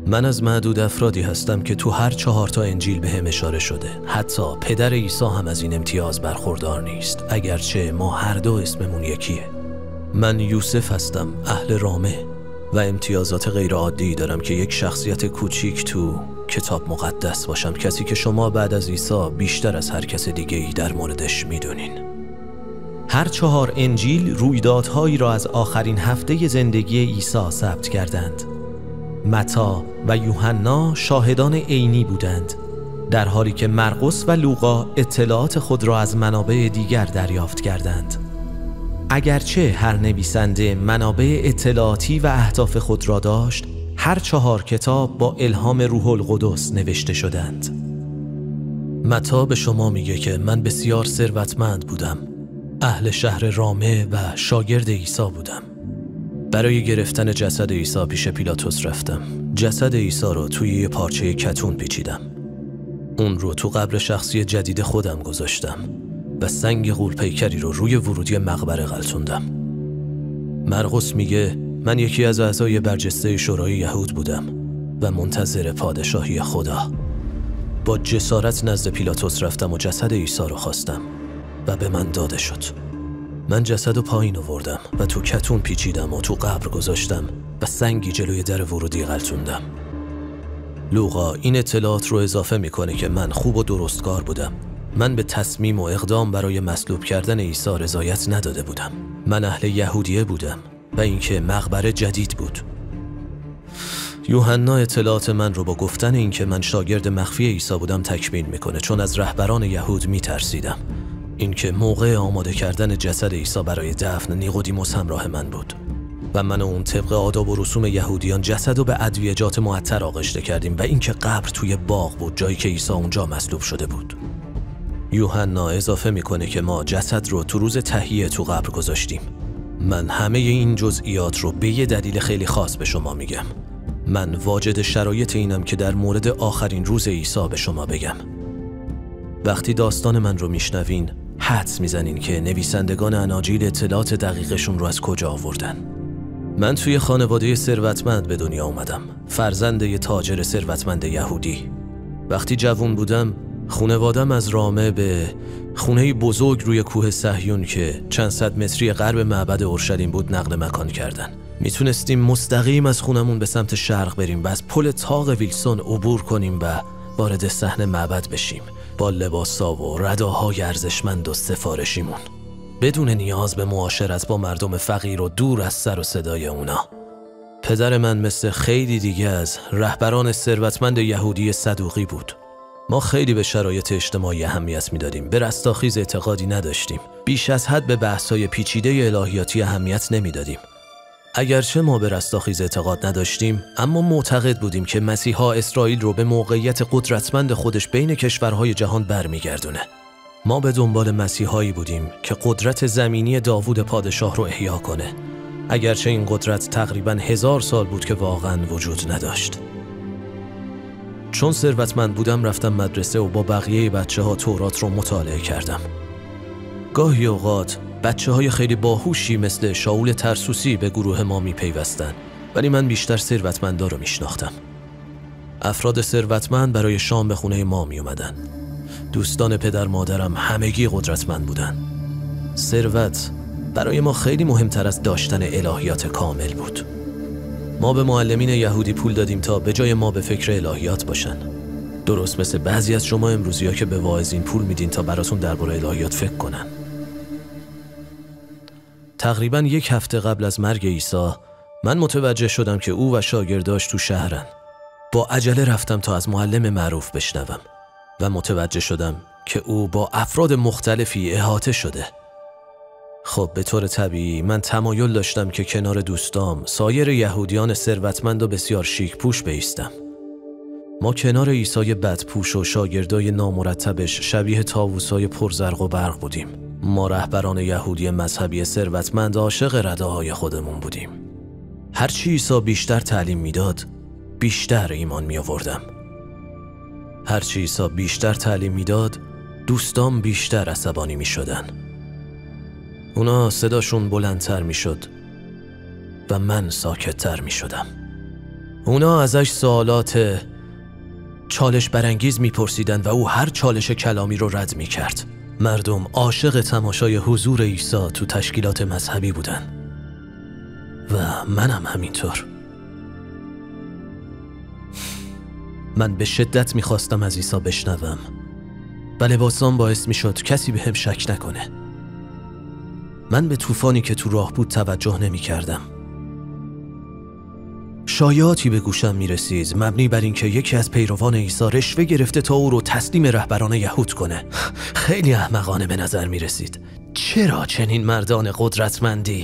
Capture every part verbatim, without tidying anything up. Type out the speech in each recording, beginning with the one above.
من از معدود افرادی هستم که تو هر چهار تا انجیل به هم اشاره شده. حتی پدر عیسی هم از این امتیاز برخوردار نیست، اگرچه ما هر دو اسممون یکیه. من یوسف هستم، اهل رامه، و امتیازات غیر عادی دارم که یک شخصیت کوچیک تو کتاب مقدس باشم، کسی که شما بعد از عیسی بیشتر از هر کس دیگه ای در موردش میدونین. هر چهار انجیل رویدادهایی را از آخرین هفته زندگی عیسی ثبت کردند. متی و یوحنا شاهدان عینی بودند، در حالی که مرقس و لوقا اطلاعات خود را از منابع دیگر دریافت کردند. اگرچه هر نویسنده منابع اطلاعاتی و اهداف خود را داشت، هر چهار کتاب با الهام روح القدس نوشته شدند. متی به شما میگه که من بسیار ثروتمند بودم، اهل شهر رامه و شاگرد عیسی بودم. برای گرفتن جسد عیسی پیش پیلاطس رفتم. جسد عیسی رو توی یه پارچه کتون پیچیدم. اون رو تو قبر شخصی جدید خودم گذاشتم و سنگ غول‌پیکری رو روی ورودی مقبره غلطوندم. مرقس میگه من یکی از اعضای برجسته شورای یهود بودم و منتظر پادشاهی خدا. با جسارت نزد پیلاطس رفتم و جسد عیسی رو خواستم و به من داده شد. من جسد رو پایین آوردم و تو کتون پیچیدم و تو قبر گذاشتم و سنگی جلوی در ورودی غلطوندم. لوقا این اطلاعات رو اضافه میکنه که من خوب و درستکار بودم. من به تصمیم و اقدام برای مصلوب کردن عیسی رضایت نداده بودم. من اهل یهودیه بودم و اینکه مقبره جدید بود. یوحنا اطلاعات من رو با گفتن اینکه من شاگرد مخفی عیسی بودم تکمیل میکنه، چون از رهبران یهود میترسیدم. اینکه موقع آماده کردن جسد عیسی برای دفن نیقودیموس همراه من بود و من و اون طبق آداب و رسوم یهودیان جسد رو به ادویجات معطر آغشته کردیم و اینکه قبر توی باغ بود، جایی که عیسی اونجا مصلوب شده بود. یوحنا اضافه میکنه که ما جسد رو تو روز تهیه تو قبر گذاشتیم. من همه این جزئیات رو به یه دلیل خیلی خاص به شما میگم. من واجد شرایط اینم که در مورد آخرین روز عیسی به شما بگم. وقتی داستان من رو میشنوین حدس میزنین که نویسندگان اناجیل اطلاعات دقیقشون رو از کجا آوردن. من توی خانواده ثروتمند به دنیا اومدم، فرزند یه تاجر ثروتمند یهودی. وقتی جوان بودم خانوادم از رامه به خونه بزرگ روی کوه صهیون که چند صد متری غرب معبد اورشلیم بود نقل مکان کردن. میتونستیم مستقیم از خونمون به سمت شرق بریم و از پل طاق ویلسون عبور کنیم و وارد صحن معبد بشیم با لباسا و رداهای ارزشمند و سفارشیمون، بدون نیاز به معاشرت با مردم فقیر و دور از سر و صدای اونا. پدر من مثل خیلی دیگه از رهبران ثروتمند یهودی صدوقی بود. ما خیلی به شرایط اجتماعی اهمیت میدادیم، به رستاخیز اعتقادی نداشتیم، بیش از حد به بحث‌های پیچیده الهیاتی اهمیت نمیدادیم. اگرچه ما به رستاخیز اعتقاد نداشتیم، اما معتقد بودیم که مسیحا اسرائیل رو به موقعیت قدرتمند خودش بین کشورهای جهان برمیگردونه. ما به دنبال مسیحایی بودیم که قدرت زمینی داوود پادشاه رو احیا کنه، اگرچه این قدرت تقریباً هزار سال بود که واقعاً وجود نداشت. چون ثروتمند بودم رفتم مدرسه و با بقیه بچه ها تورات رو مطالعه کردم. گاهی اوقات بچه های خیلی باهوشی مثل شاول ترسوسی به گروه ما می پیوستن، ولی من بیشتر ثروتمندا رو می شناختم. افراد ثروتمند برای شام به خونه ما می اومدن. دوستان پدر مادرم همگی قدرتمند بودن. ثروت برای ما خیلی مهمتر از داشتن الهیات کامل بود. ما به معلمین یهودی پول دادیم تا به جای ما به فکر الهیات باشن. درست مثل بعضی از شما امروزی‌ها که به واعظین پول میدین تا براتون درباره الهیات فکر کنن. تقریباً یک هفته قبل از مرگ عیسی من متوجه شدم که او و شاگرداش تو شهرن. با عجله رفتم تا از معلم معروف بشنوم و متوجه شدم که او با افراد مختلفی احاطه شده. خب به طور طبیعی من تمایل داشتم که کنار دوستام سایر یهودیان ثروتمند و بسیار شیک پوش بایستم. ما کنار عیسی بدپوش و شاگردای نامرتبش شبیه طاووسای پرزرق و برق بودیم. ما رهبران یهودی مذهبی ثروتمند عاشق رداهای خودمون بودیم. هرچی عیسی بیشتر تعلیم میداد، بیشتر ایمان می آوردم. هرچی عیسی بیشتر تعلیم میداد، دوستام بیشتر عصبانی می شدن. اونا صداشون بلندتر می شد و من ساکتتر می شدم. اونا ازش سوالات چالش برانگیز میپرسیدن و او هر چالش کلامی رو رد میکرد. مردم عاشق تماشای حضور عیسی تو تشکیلات مذهبی بودن و منم همینطور. من به شدت میخواستم از عیسی بشنوم و لباسام باعث میشد کسی بهم شک نکنه. من به طوفانی که تو راه بود توجه نمیکردم. شایعاتی به گوشم میرسید مبنی بر اینکه یکی از پیروان عیسی رشوه گرفته تا او رو تسلیم رهبران یهود کنه. خیلی احمقانه به نظر میرسید. چرا چنین مردان قدرتمندی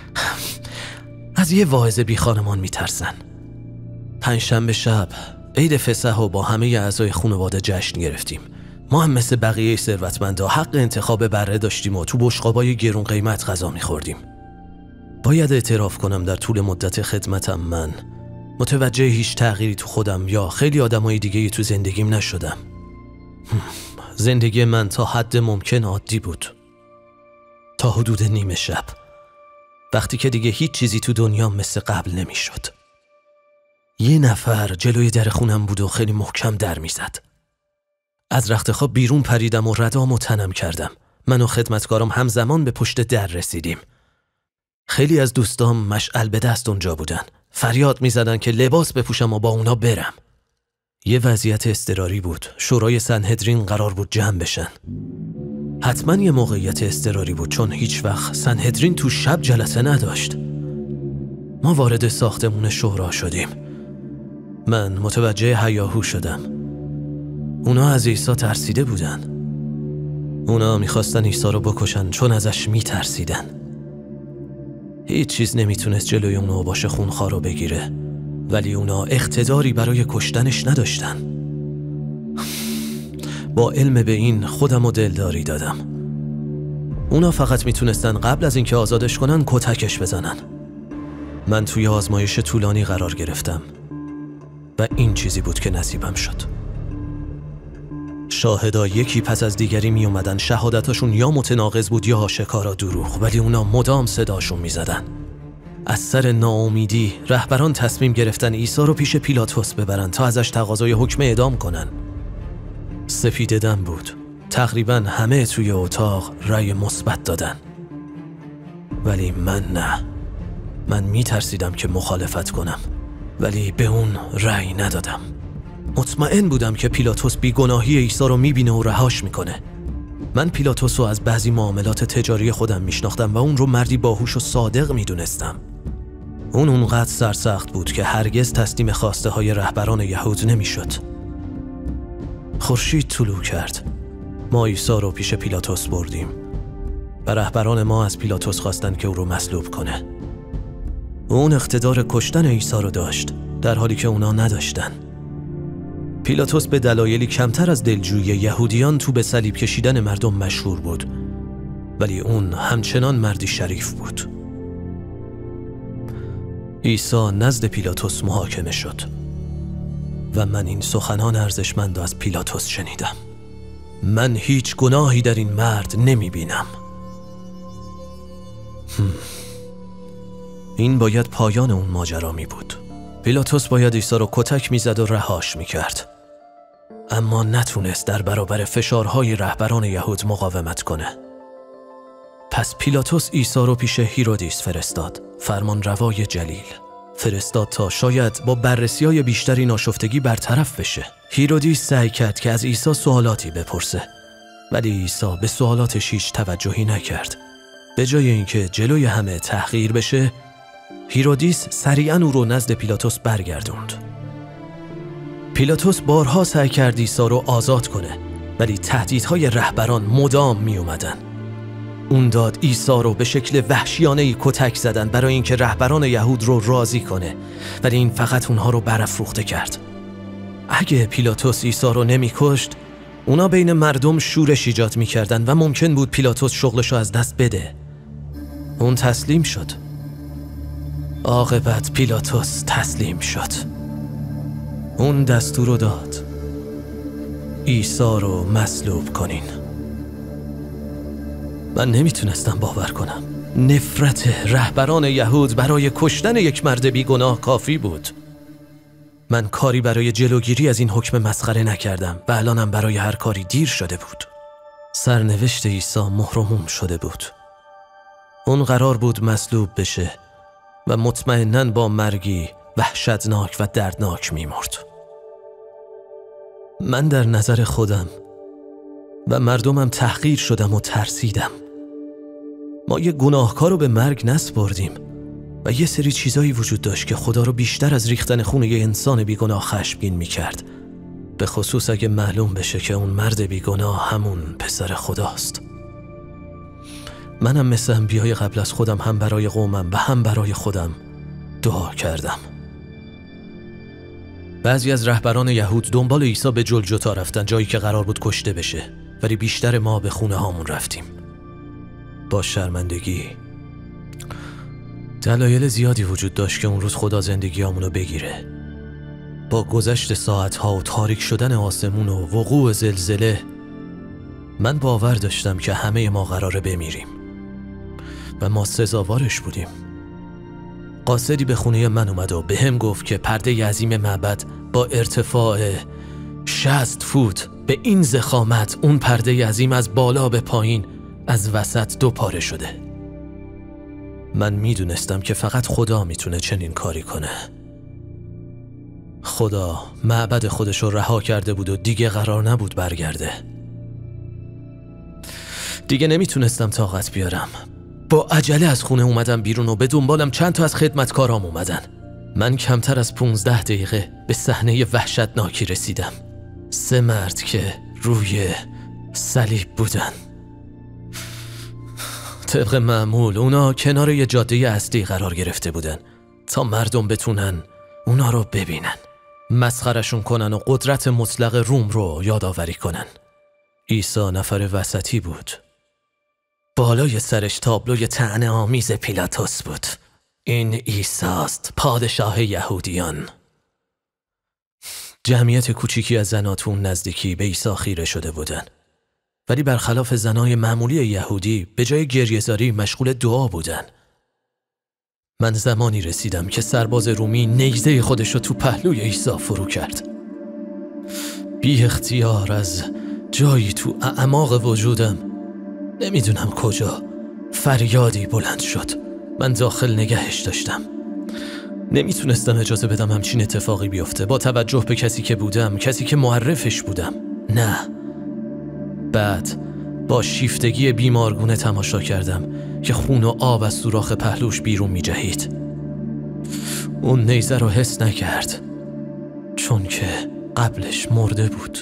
از یه واعظ بی خانمان میترسن؟ پنجشنبه شب عید فسح و با همه اعضای خانواده جشن گرفتیم. ما هم مثل بقیه ثروتمندا حق انتخاب بره داشتیم و تو بشقابای گرون قیمت غذا میخوردیم. باید اعتراف کنم در طول مدت خدمتم من متوجه هیچ تغییری تو خودم یا خیلی آدمای دیگه‌ای تو زندگیم نشدم. زندگی من تا حد ممکن عادی بود. تا حدود نیمه شب، وقتی که دیگه هیچ چیزی تو دنیا مثل قبل نمیشد. یه نفر جلوی در خونم بود و خیلی محکم در میزد. از رخت خواب بیرون پریدم و ردام و تنم کردم. من و خدمتکارم همزمان به پشت در رسیدیم. خیلی از دوستام مشعل به دست اونجا بودن. فریاد میزدن که لباس بپوشم و با اونا برم. یه وضعیت اضطراری بود. شورای سنهدرین قرار بود جمع بشن. حتما یه موقعیت اضطراری بود چون هیچ وقت سنهدرین تو شب جلسه نداشت. ما وارد ساختمون شورا شدیم. من متوجه هیاهو شدم. اونا از عیسی ترسیده بودن. اونا میخواستن عیسی رو بکشن چون ازش میترسیدن. هیچ چیز نمیتونست جلوی اونو باشه خونخوار رو بگیره، ولی اونا اقتداری برای کشتنش نداشتن. با علم به این خودم و دلداری دادم. اونا فقط میتونستن قبل از اینکه آزادش کنن کتکش بزنن. من توی آزمایش طولانی قرار گرفتم و این چیزی بود که نصیبم شد. شاهدا یکی پس از دیگری می اومدن. شهادتاشون یا متناقض بود یا آشکارا دروغ، ولی اونا مدام صداشون می زدن. از سر ناامیدی رهبران تصمیم گرفتن عیسی رو پیش پیلاتوس ببرن تا ازش تقاضای حکم اعدام کنن. سفید دم بود. تقریبا همه توی اتاق رأی مثبت دادن، ولی من نه. من می ترسیدم که مخالفت کنم، ولی به اون رأی ندادم. مطمئن بودم که پیلاتوس بیگناهی عیسی رو میبینه و رهاش میکنه. من پیلاتوس رو از بعضی معاملات تجاری خودم میشناختم و اون رو مردی باهوش و صادق میدونستم. اون اونقدر سرسخت بود که هرگز تسلیم خواسته های رهبران یهود نمیشد. خورشید طلوع کرد. ما عیسی رو پیش پیلاتوس بردیم و رهبران ما از پیلاتوس خواستن که او رو مصلوب کنه. اون اقتدار کشتن عیسی رو داشت در حالی که اونا نداشتن. پیلاتوس به دلایلی کمتر از دلجویی یهودیان تو به صلیب کشیدن مردم مشهور بود، ولی اون همچنان مردی شریف بود. عیسی نزد پیلاتوس محاکمه شد و من این سخنان ارزشمند از پیلاتوس شنیدم. من هیچ گناهی در این مرد نمی بینم. این باید پایان اون ماجرا می بود. پیلاتوس باید عیسی رو کتک می زد و رهاش می کرد، اما نتونست در برابر فشارهای رهبران یهود مقاومت کنه. پس پیلاتوس عیسی رو پیش هیرودیس فرستاد، فرمان روای جلیل. فرستاد تا شاید با بررسی‌های بیشتری ناشفتگی برطرف بشه. هیرودیس سعی کرد که از عیسی سوالاتی بپرسه، ولی عیسی به سوالاتش هیچ توجهی نکرد. به جای اینکه جلوی همه تحقیر بشه، هیرودیس سریعاً او رو نزد پیلاتوس برگردوند. پیلاتوس بارها سعی کرد عیسی رو آزاد کنه، ولی تهدیدهای رهبران مدام می اومدن. اون داد عیسی رو به شکل وحشیانه‌ای کتک زدن برای اینکه رهبران یهود رو راضی کنه، ولی این فقط اونها رو برافروخته کرد. اگه پیلاتوس عیسی رو نمی‌کشت، اونا بین مردم شورش ایجاد می‌کردن و ممکن بود پیلاتوس شغلشو از دست بده. اون تسلیم شد. عاقبت پیلاتوس تسلیم شد. اون دستور رو داد عیسی رو مصلوب کنین. من نمیتونستم باور کنم. نفرت رهبران یهود برای کشتن یک مرد بیگناه کافی بود. من کاری برای جلوگیری از این حکم مسخره نکردم و الانم برای هر کاری دیر شده بود. سرنوشت عیسی مهرموم شده بود. اون قرار بود مصلوب بشه و مطمئناً با مرگی وحشتناک و دردناک می‌مرد. من در نظر خودم و مردمم تحقیر شدم و ترسیدم. ما یه گناهکار رو به مرگ نسپردیم و یه سری چیزایی وجود داشت که خدا رو بیشتر از ریختن خون یه انسان بیگناه خشمگین می‌کرد، به خصوص اگه معلوم بشه که اون مرد بیگناه همون پسر خداست. منم مثل انبیای قبل از خودم هم برای قومم و هم برای خودم دعا کردم. بعضی از رهبران یهود دنبال عیسی به جلجتا رفتن، جایی که قرار بود کشته بشه، ولی بیشتر ما به خونه هامون رفتیم. با شرمندگی. دلایل زیادی وجود داشت که اون روز خدا زندگی همونو بگیره. با گذشت ساعتها و تاریک شدن آسمون و وقوع زلزله، من باور داشتم که همه ما قراره بمیریم و ما سزاوارش بودیم. قاصدی به خونه من اومد و به هم گفت که پرده عظیم معبد با ارتفاع شصت فوت به این ضخامت، اون پرده عظیم از بالا به پایین از وسط دو پاره شده. من میدونستم که فقط خدا میتونه چنین کاری کنه. خدا معبد خودش رو رها کرده بود و دیگه قرار نبود برگرده. دیگه نمیتونستم طاقت بیارم. با عجله از خونه اومدم بیرون و به دنبالم چند تا از خدمتکارام اومدن. من کمتر از پونزده دقیقه به صحنه وحشتناکی رسیدم. سه مرد که روی صلیب بودن. طبق معمول اونا کنار یه جاده اصلی قرار گرفته بودن تا مردم بتونن اونا رو ببینن، مسخرشون کنن و قدرت مطلق روم رو یادآوری کنن. عیسی نفر وسطی بود. بالای سرش تابلوی طعنه آمیز پیلاتوس بود. این عیسی‌ست، پادشاه یهودیان. جمعیت کوچیکی از زن‌ها تو اون نزدیکی به عیسی خیره شده بودن، ولی برخلاف زنای معمولی یهودی به جای گریه‌زاری مشغول دعا بودن. من زمانی رسیدم که سرباز رومی نیزه خودش رو تو پهلوی عیسی فرو کرد. بی اختیار از جایی تو اعماق وجودم، نمیدونم کجا، فریادی بلند شد. من داخل نگهش داشتم. نمیتونستم اجازه بدم همچین اتفاقی بیفته با توجه به کسی که بودم، کسی که معرفش بودم. نه. بعد با شیفتگی بیمارگونه تماشا کردم که خون و آب از سوراخ پهلوش بیرون می جهید. اون نیزه رو حس نکرد چون که قبلش مرده بود.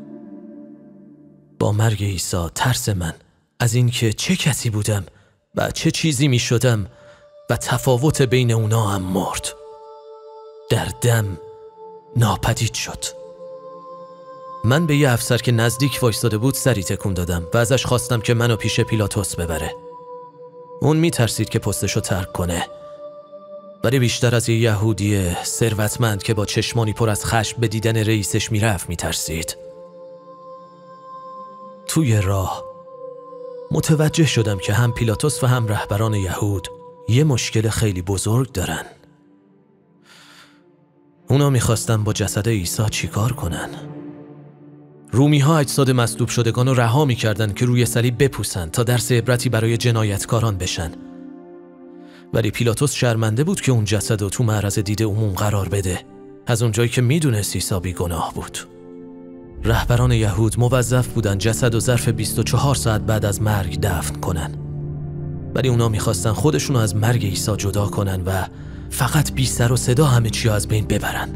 با مرگ عیسی ترس من از این که چه کسی بودم و چه چیزی می شدم و تفاوت بین اونا هم مرد. در دم ناپدید شد. من به یه افسر که نزدیک وایستاده بود سری تکون دادم و ازش خواستم که منو پیش پیلاتوس ببره. اون می ترسید که پستشو ترک کنه، ولی بیشتر از یه یهودی ثروتمند که با چشمانی پر از خشم به دیدن رئیسش می رفت می ترسید. توی راه متوجه شدم که هم پیلاتوس و هم رهبران یهود یه مشکل خیلی بزرگ دارن. اونا میخواستن با جسد عیسی چیکار کنن؟ رومی ها اجساد مصلوب شدگان رو رها میکردن که روی صلیب بپوسن تا درس عبرتی برای جنایتکاران بشن. ولی پیلاتوس شرمنده بود که اون جسد رو تو معرض دید عموم قرار بده، از اونجایی که میدونست عیسی بیگناه بود. رهبران یهود موظف بودن جسد و ظرف بیست و چهار ساعت بعد از مرگ دفن کنن، ولی اونا میخواستن خودشونو از مرگ عیسی جدا کنن و فقط بی سر و صدا همه چی از بین ببرن.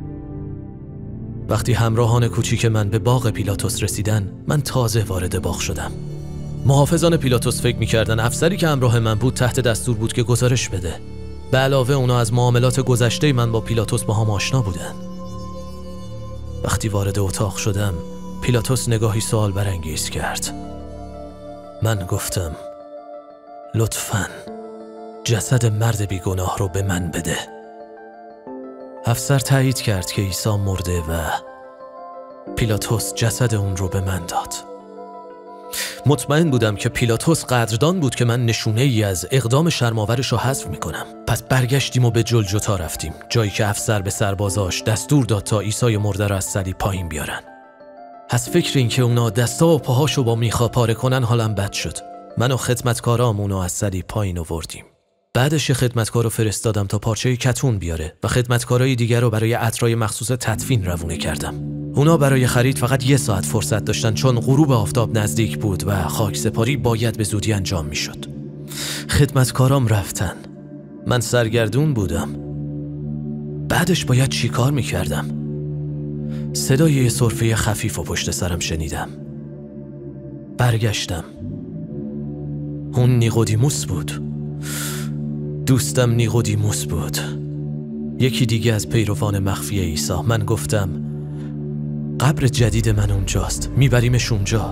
وقتی همراهان کوچیک من به باغ پیلاتوس رسیدن، من تازه وارد باغ شدم. محافظان پیلاتوس فکر میکردن افسری که همراه من بود تحت دستور بود که گزارش بده. به علاوه اونا از معاملات گذشته من با پیلاتوس با هم آشنا بودن. وقتی وارد اتاق شدم، پیلاتوس نگاهی سوال برانگیز کرد. من گفتم لطفاً جسد مرد بیگناه رو به من بده. افسر تایید کرد که عیسی مرده و پیلاتوس جسد اون رو به من داد. مطمئن بودم که پیلاتوس قدردان بود که من نشونه ای از اقدام شرماورش رو حذف میکنم. پس برگشتیم و به جلجتا رفتیم، جایی که افسر به سربازاش دستور داد تا عیسی مرده رو از صلیب پایین بیارن. از فکر این که اونا دستا و پاهاشو با میخا پاره کنن حالم بد شد. من و خدمتکارام اونو از صلیب پایین آوردیم. بعدش خدمتکارو فرستادم تا پارچه کتون بیاره و خدمتکارای دیگر رو برای عطرای مخصوص تدفین روونه کردم. اونا برای خرید فقط یه ساعت فرصت داشتن چون غروب آفتاب نزدیک بود و خاک سپاری باید به زودی انجام میشد. خدمتکارام رفتن. من سرگردون بودم. بعدش باید چی کار میکردم؟ صدای یه سرفه خفیف و پشت سرم شنیدم. برگشتم. اون نیقودیموس بود. دوستم نیقودیموس بود. یکی دیگه از پیروان مخفی عیسی. من گفتم قبر جدید من اونجاست، میبریمش اونجا.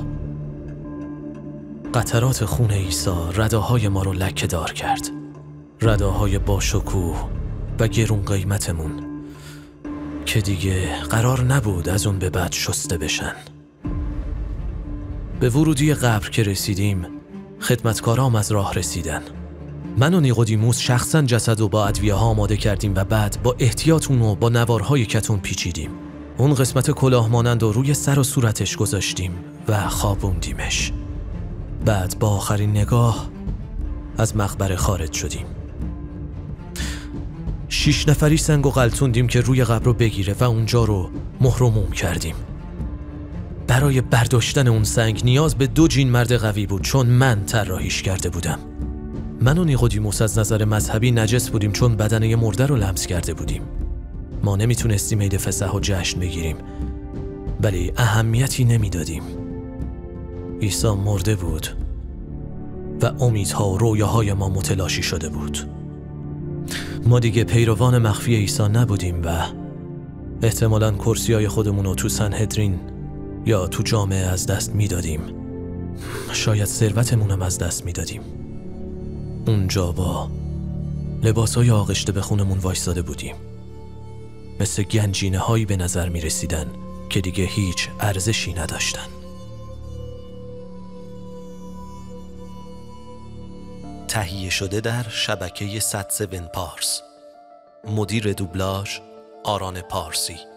قطرات خون عیسی رداهای ما رو لکه دار کرد. رداهای باشکوه و گرون قیمتمون که دیگه قرار نبود از اون به بعد شسته بشن. به ورودی قبر که رسیدیم خدمتکارام از راه رسیدن. من و نیقودیموس شخصا جسد و با ادویه ها آماده کردیم و بعد با احتیاط اونو با نوارهای کتون پیچیدیم. اون قسمت کلاه مانند رو روی سر و صورتش گذاشتیم و خوابوندیمش. بعد با آخرین نگاه از مقبره خارج شدیم. شش نفری سنگ و غلطوندیم که روی قبر رو بگیره و اونجا رو مهر و موم کردیم. برای برداشتن اون سنگ نیاز به دو جین مرد قوی بود چون من طراحیش کرده بودم. من و نیقودیموس از نظر مذهبی نجس بودیم چون بدن یه مرده رو لمس کرده بودیم. ما نمیتونستیم عید فسح و جشن بگیریم ولی اهمیتی نمیدادیم. عیسی مرده بود و امیدها و رویاهای ما متلاشی شده بود. ما دیگه پیروان مخفی عیسی نبودیم و احتمالاً کرسیای خودمون رو تو سنهدرین یا تو جامعه از دست میدادیم. شاید ثروتمونم از دست میدادیم. اونجا با لباسای آغشته به خونمون وایساده بودیم، مثل گنجینه هایی به نظر می رسیدن که دیگه هیچ ارزشی نداشتن. تهیه شده در شبکه صد و هفت پارس. مدیر دوبلاژ آران پارسی.